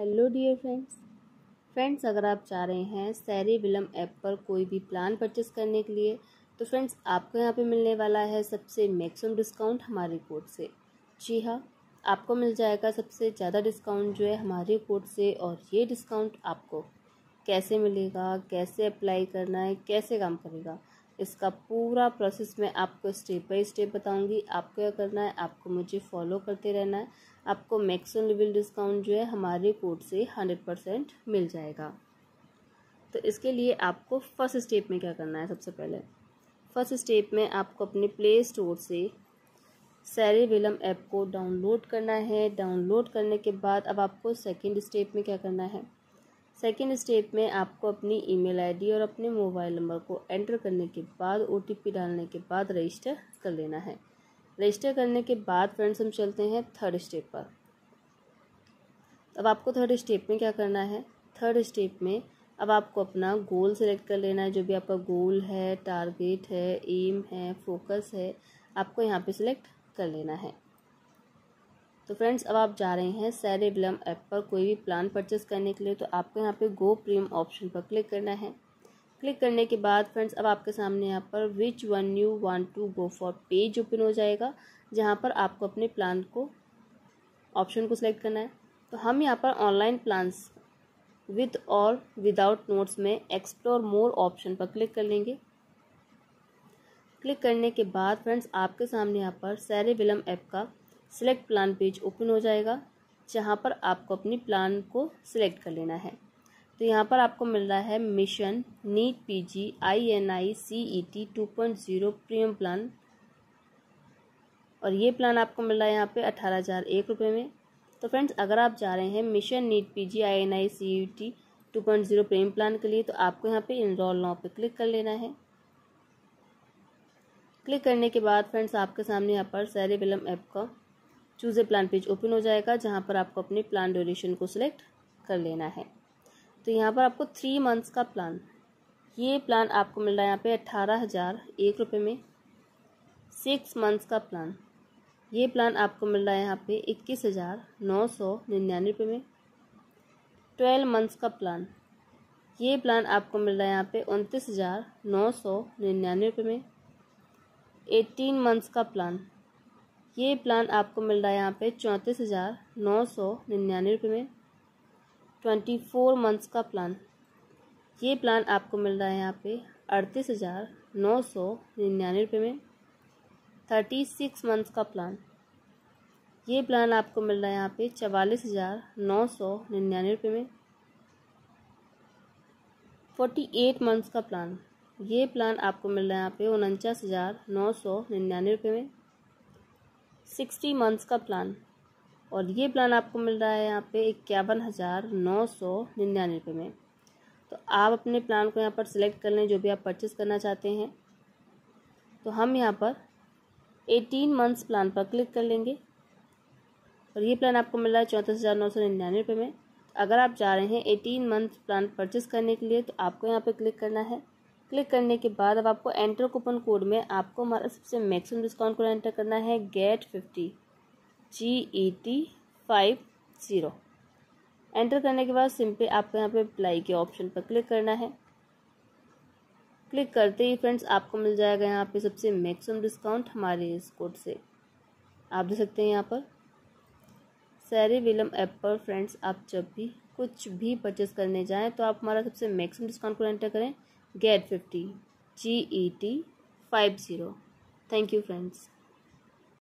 Hello dear friends, अगर आप चाह रहे हैं सेरेविलम ऐप पर कोई भी प्लान परचेस करने के लिए तो फ्रेंड्स आपको यहाँ पे मिलने वाला है सबसे मैक्सिमम डिस्काउंट हमारे कोड से। जी हाँ, आपको मिल जाएगा सबसे ज़्यादा डिस्काउंट जो है हमारे कोड से। और ये डिस्काउंट आपको कैसे मिलेगा, कैसे अप्लाई करना है, कैसे काम करेगा, इसका पूरा प्रोसेस मैं आपको स्टेप बाय स्टेप बताऊंगी। आपको क्या करना है, आपको मुझे फॉलो करते रहना है। आपको मैक्सिमम लेवल डिस्काउंट जो है हमारे कोड से 100% मिल जाएगा। तो इसके लिए आपको फर्स्ट स्टेप में क्या करना है, सबसे पहले फर्स्ट स्टेप में आपको अपने प्ले स्टोर से सेरेविलम ऐप को डाउनलोड करना है। डाउनलोड करने के बाद अब आपको सेकेंड स्टेप में क्या करना है, सेकेंड स्टेप में आपको अपनी ईमेल आईडी और अपने मोबाइल नंबर को एंटर करने के बाद ओटीपी डालने के बाद रजिस्टर कर लेना है। रजिस्टर करने के बाद फ्रेंड्स हम चलते हैं थर्ड स्टेप पर। अब आपको थर्ड स्टेप में क्या करना है, थर्ड स्टेप में अब आपको अपना गोल सेलेक्ट कर लेना है। जो भी आपका गोल है, टारगेट है, एम है, फोकस है, आपको यहाँ पे सिलेक्ट कर लेना है। तो फ्रेंड्स अब आप जा रहे हैं सेरेविलम ऐप पर कोई भी प्लान परचेस करने के लिए, तो आपको यहाँ पे गो प्रीमियम ऑप्शन पर क्लिक करना है। क्लिक करने के बाद फ्रेंड्स अब आपके सामने यहाँ पर which one you want to go for page open हो जाएगा, जहाँ पर आपको अपने प्लान को ऑप्शन को सिलेक्ट करना है। तो हम यहाँ पर ऑनलाइन प्लान्स विद और विदाउट नोट्स में एक्सप्लोर मोर ऑप्शन पर क्लिक कर लेंगे। क्लिक करने के बाद फ्रेंड्स आपके सामने यहाँ पर सेरेविलम ऐप का सिलेक्ट प्लान पेज ओपन हो जाएगा, जहाँ पर आपको अपनी प्लान को सिलेक्ट कर लेना है। तो यहाँ पर आपको मिल रहा है mission NEET PG INI-CET 2.0 premium plan, और ये प्लान आपको मिल रहा है यहाँ पे 18,001 रुपये में। तो फ्रेंड्स अगर आप जा रहे हैं mission NEET PG INI-CET 2.0 premium plan के लिए, तो आपको यहाँ पे इनरोल नाउ पे क्लिक कर लेना है। क्लिक करने के बाद फ्रेंड्स आपके सामने यहाँ पर सेरेविलम ऐप का choose a plan page open हो जाएगा, जहाँ पर आपको अपने प्लान ड्यूरेशन को सिलेक्ट कर लेना है। तो यहाँ पर आपको 3 मंथ्स का प्लान, ये प्लान आपको मिल रहा है यहाँ पे 18,001 रुपये में। 6 मंथ्स का प्लान, ये प्लान आपको मिल रहा है यहाँ पे 21,999 रुपये में। 12 मंथ्स का प्लान, ये प्लान आपको मिल रहा है यहाँ पे 29,999 रुपये में। 18 मंथ्स का प्लान, ये प्लान आपको मिल रहा है यहाँ पे 34,999 रुपये में। 24 मंथ्स का प्लान, ये प्लान आपको मिल रहा है यहाँ पे 38,999 रुपये में। 36 मंथ्स का प्लान, ये प्लान आपको मिल रहा है यहाँ पे 44,999 रुपये में। 48 मंथ्स का प्लान, ये प्लान आपको मिल रहा है यहाँ पे 49,999 रुपये में। 60 मंथ्स का प्लान, और ये प्लान आपको मिल रहा है यहाँ पे 51,999 रुपये में। तो आप अपने प्लान को यहाँ पर सिलेक्ट कर लें, जो भी आप परचेस करना चाहते हैं। तो हम यहाँ पर 18 मंथ्स प्लान पर क्लिक कर लेंगे, और ये प्लान आपको मिल रहा है 34,999 रुपये में। अगर आप जा रहे हैं 18 मंथ प्लान परचेस करने के लिए, तो आपको यहाँ पर क्लिक करना है। क्लिक करने के बाद अब आपको एंटर कूपन कोड में आपको हमारा सबसे मैक्सिमम डिस्काउंट को एंटर करना है, गेट 50 GET50। एंटर करने के बाद सिंपली आपको यहाँ पे अप्लाई के ऑप्शन पर क्लिक करना है। क्लिक करते ही फ्रेंड्स आपको मिल जाएगा यहाँ पे सबसे मैक्सिमम डिस्काउंट हमारे इस कोड से। आप देख सकते हैं यहाँ पर सेरेविलम ऐप पर फ्रेंड्स आप जब भी कुछ भी परचेस करने जाएँ तो आप हमारा सबसे मैक्सिमम डिस्काउंट को एंटर करें, get 50 GET50। Thank you friends.